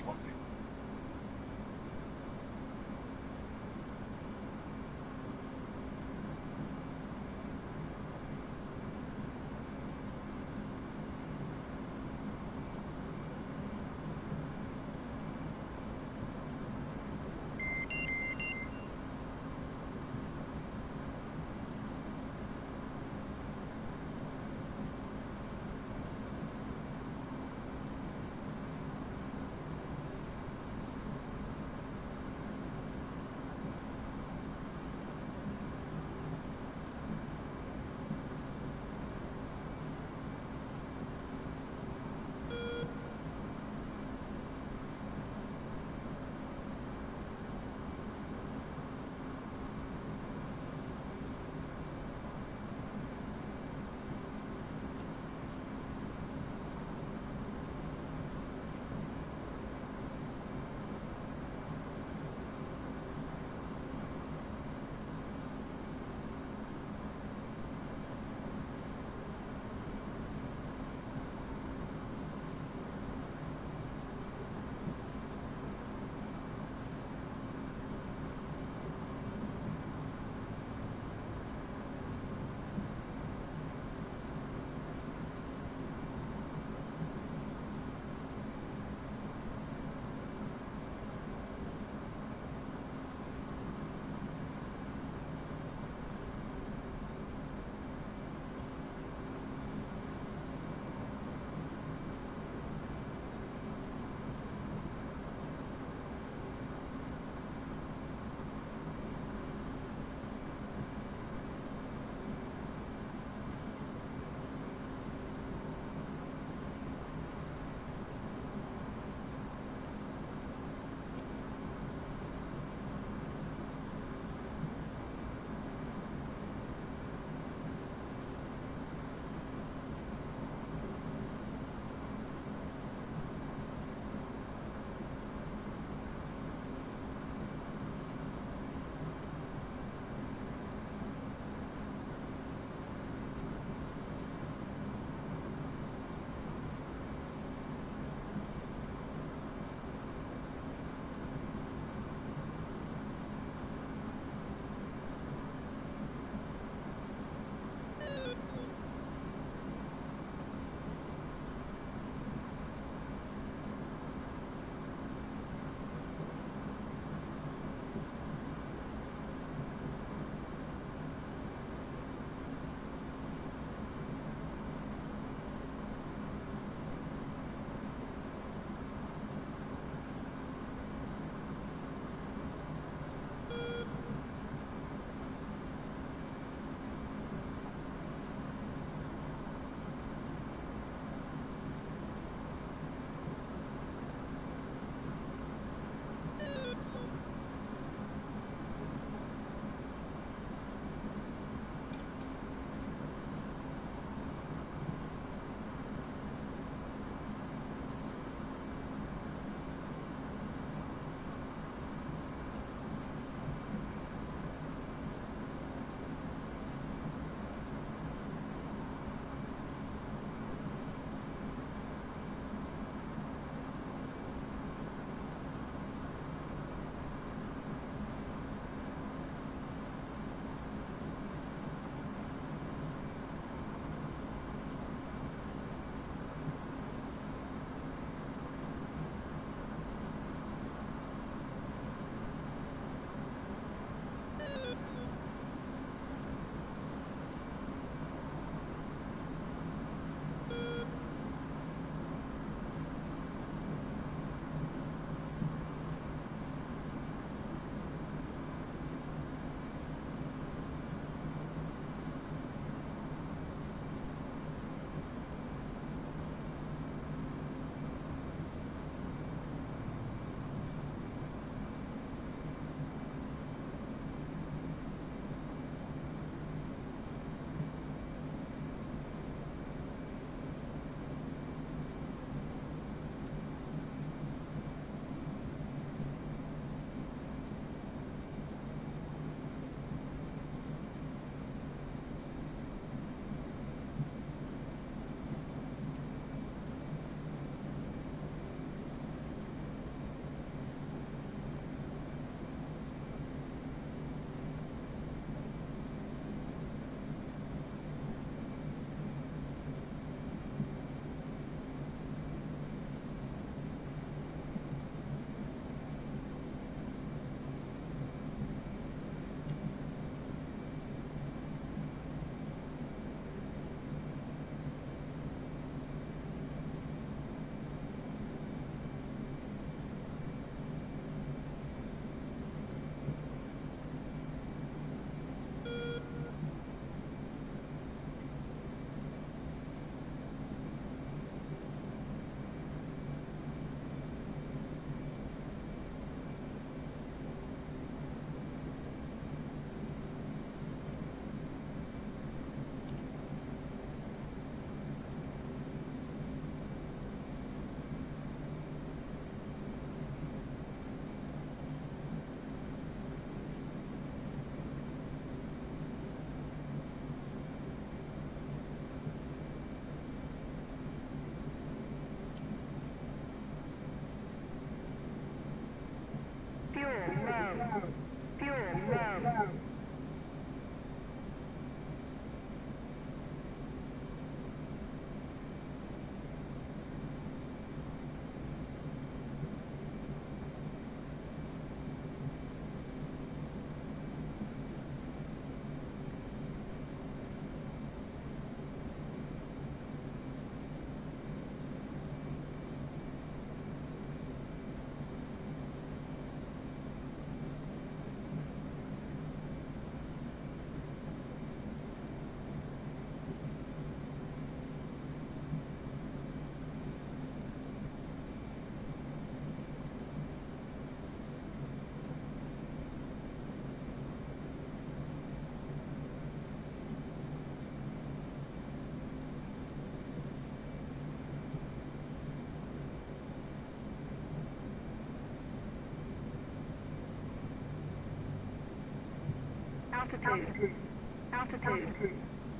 Altitude. Altitude.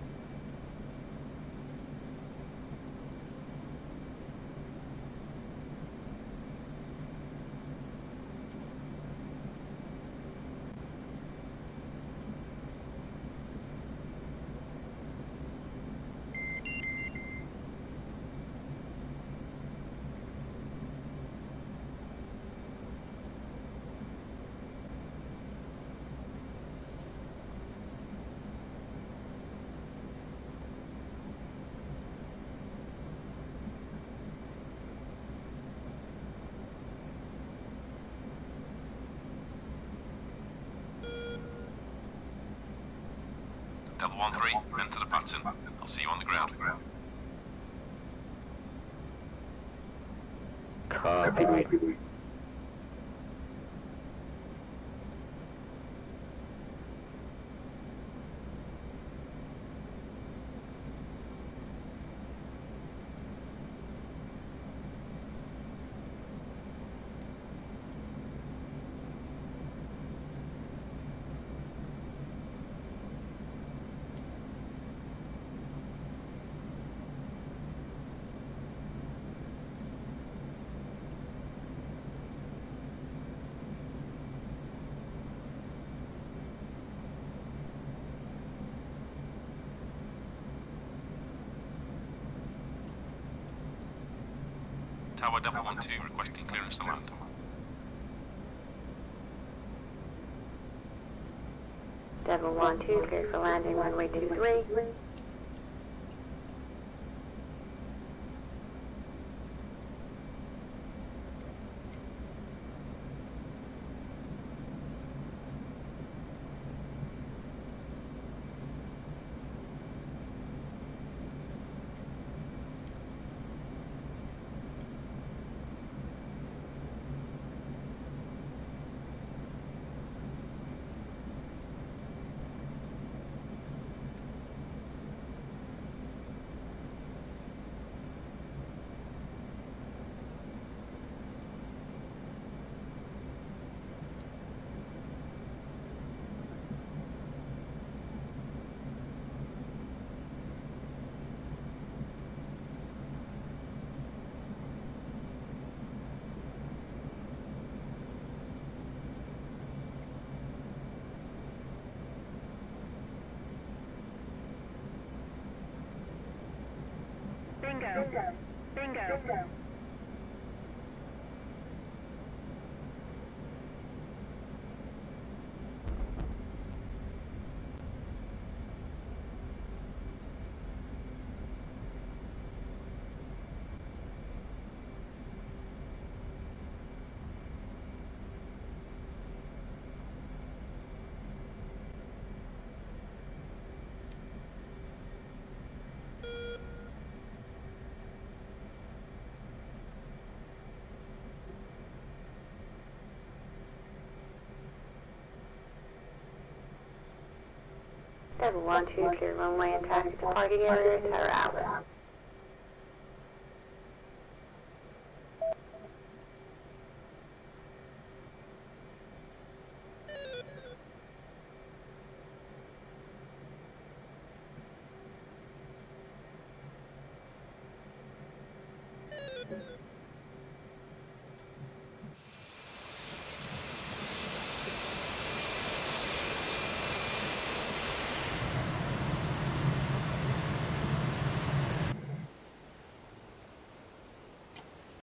Devil one three, enter the pattern. I'll see you on the ground. Copy. Tower Devil one two requesting clearance to land. Devil one two, cleared for landing, runway two three. Bingo. Bingo. Devil one two, clear runway and taxi to parking area, Tower Alpha.